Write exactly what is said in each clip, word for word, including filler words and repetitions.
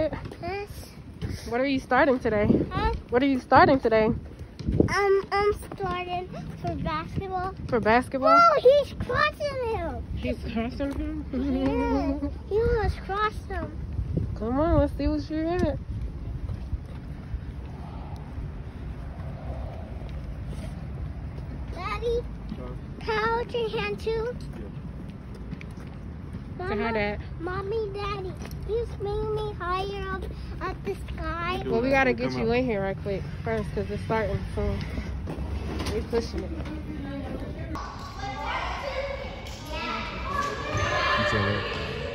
it? Yes. What are you starting today? Huh? What are you starting today? Um, I'm starting for basketball. For basketball? Oh, he's crossing him. He's crossing him? Yeah, he almost crossed him. Come on, let's see what you're at. Daddy, can I hold your hand too? Say hi, Dad. Mommy, Daddy, you swing me higher up at the sky. Well, we gotta get you in here right quick first because it's starting soon. We're pushing it. You saw that?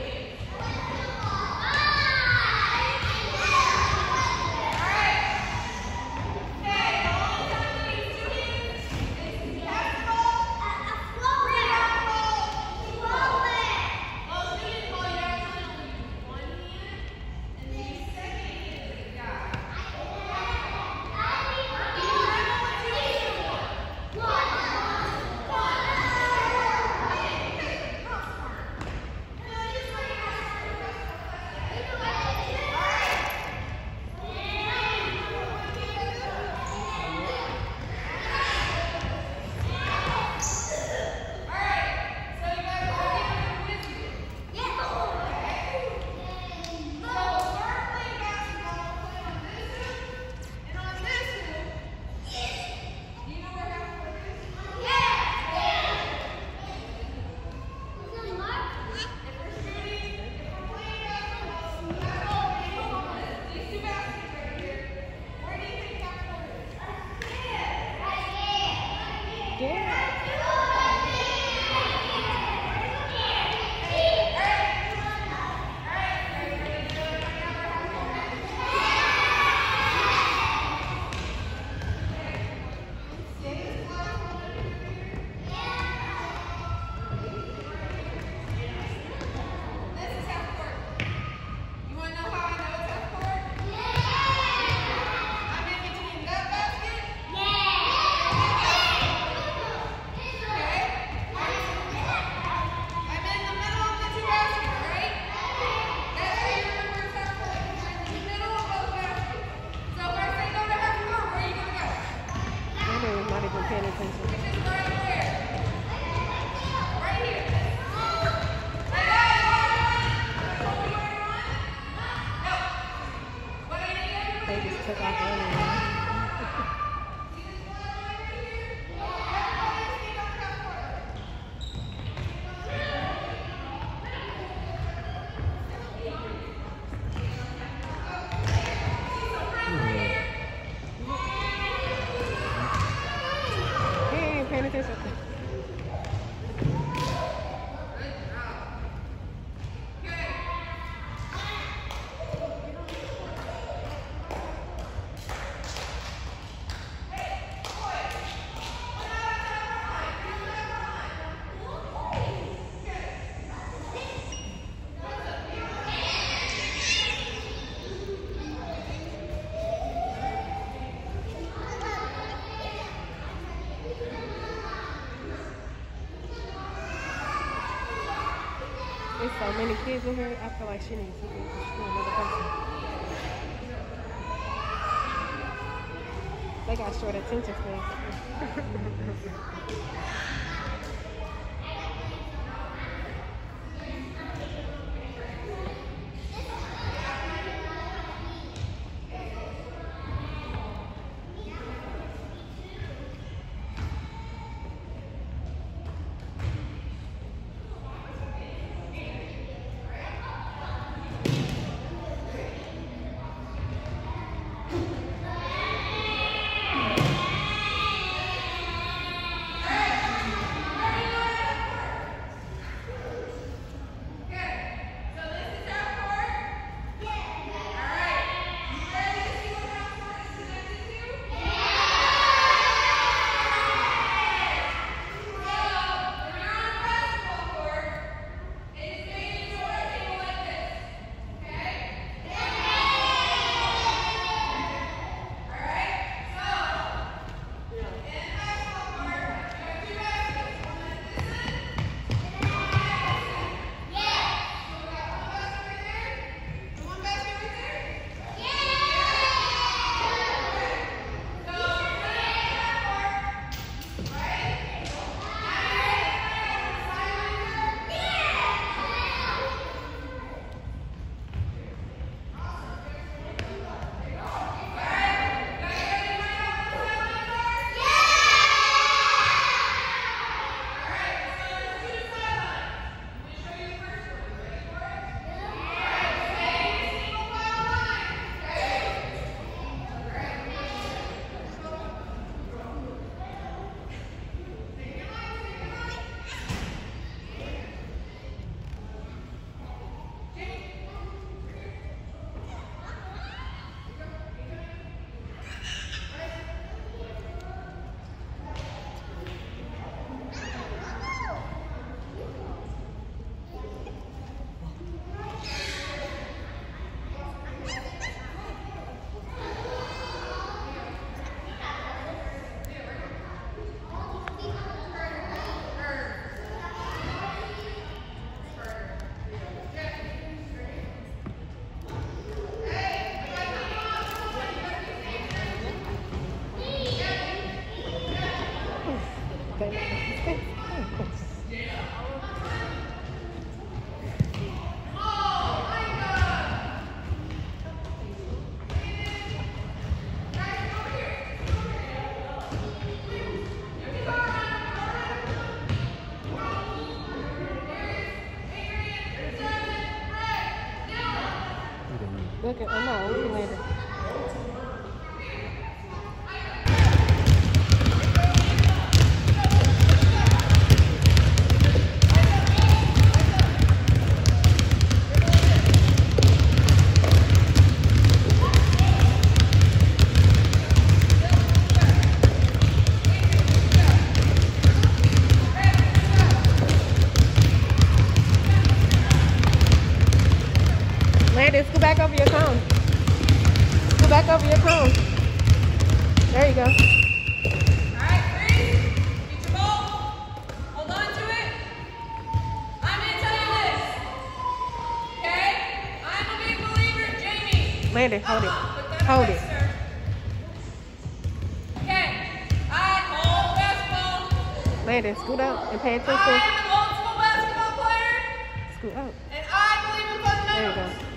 There's so many kids in here, I feel like she needs to be another person. They got short attention span. Look at, I'm not looking later. Landon, scoot back over your cone. Scoot back over your cone. There you go. Alright, freeze. Beat your ball. Hold on to it. I'm going to tell you this. Okay? I'm a big believer in Jamie. Landon, hold it. Uh-huh. Hold it. Sir. Okay. I hold basketball. Landon, scoot up and pay attention. I am an old school basketball player. Scoot up. And I believe in fundamentals. There you go.